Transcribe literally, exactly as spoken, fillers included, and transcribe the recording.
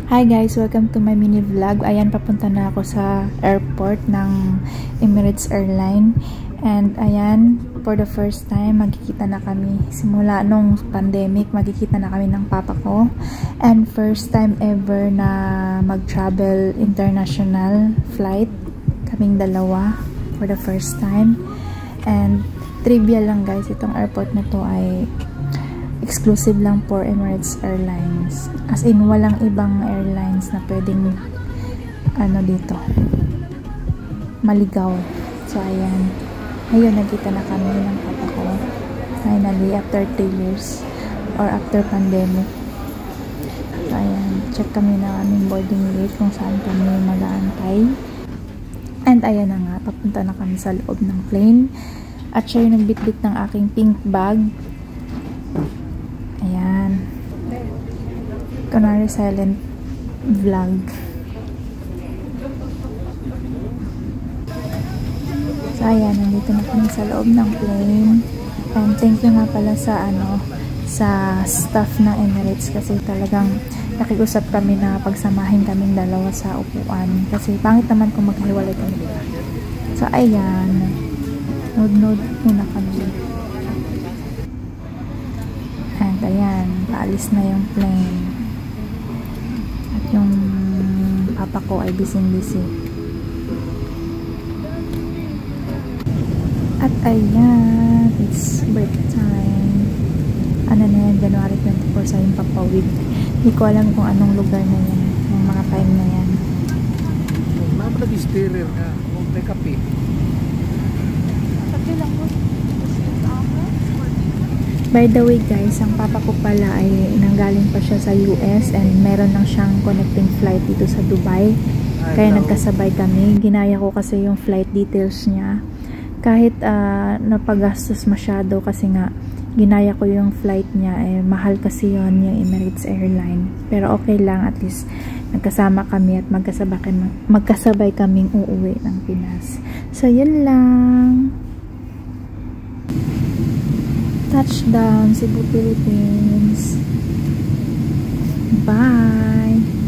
Hi guys! Welcome to my mini vlog. Ayan, papunta na ako sa airport ng Emirates Airline. And ayan, for the first time, magkikita na kami. Simula nung pandemic, magkikita na kami ng papa ko. And first time ever na mag-travel international flight. Kaming dalawa for the first time. And trivia lang guys, itong airport na to ay exclusive lang for Emirates Airlines. As in, walang ibang airlines na pwedeng ano dito maligaw. So, ayan. Ngayon, nagkita na kami ng papa ko. Finally, after three years or after pandemic. So, ayan. Check kami na aming boarding gate kung saan kami mag-aantay. And ayan na nga, papunta na kami sa loob ng plane. At siya yung nagbitbit ng aking pink bag. Ayan. Kunwari silent vlog. So, ayan. Nandito na kami sa loob ng plane. And thank you nga pala sa ano, sa staff ng Emirates kasi talagang nakiusap kami na pagsamahin kaming dalawa sa upuan. Kasi pangit naman kung maghiwalay kami. So, ayan. Nod-nod muna kami. And ayan, paalis na yung plane. At yung papa ko ay busy-busy. At ayan, it's break time. Ano na yan, January twenty-four sa yung papawid. Hindi ko alam kung anong lugar na yan, yung mga time na yan. Mama, nag-steerer ka. Huwag may kape. Kape lang po. By the way guys, ang papa ko pala ay nanggaling pa siya sa U S and meron lang siyang connecting flight dito sa Dubai. Kaya nagkasabay kami. Ginaya ko kasi yung flight details niya. Kahit uh, napagastos masyado kasi nga ginaya ko yung flight niya, eh, mahal kasi yon yung Emirates Airline. Pero okay lang, at least nagkasama kami at magkasabay, magkasabay kaming uuwi ng Pinas. So yun lang. Touchdown, Cebu, Philippines. Bye!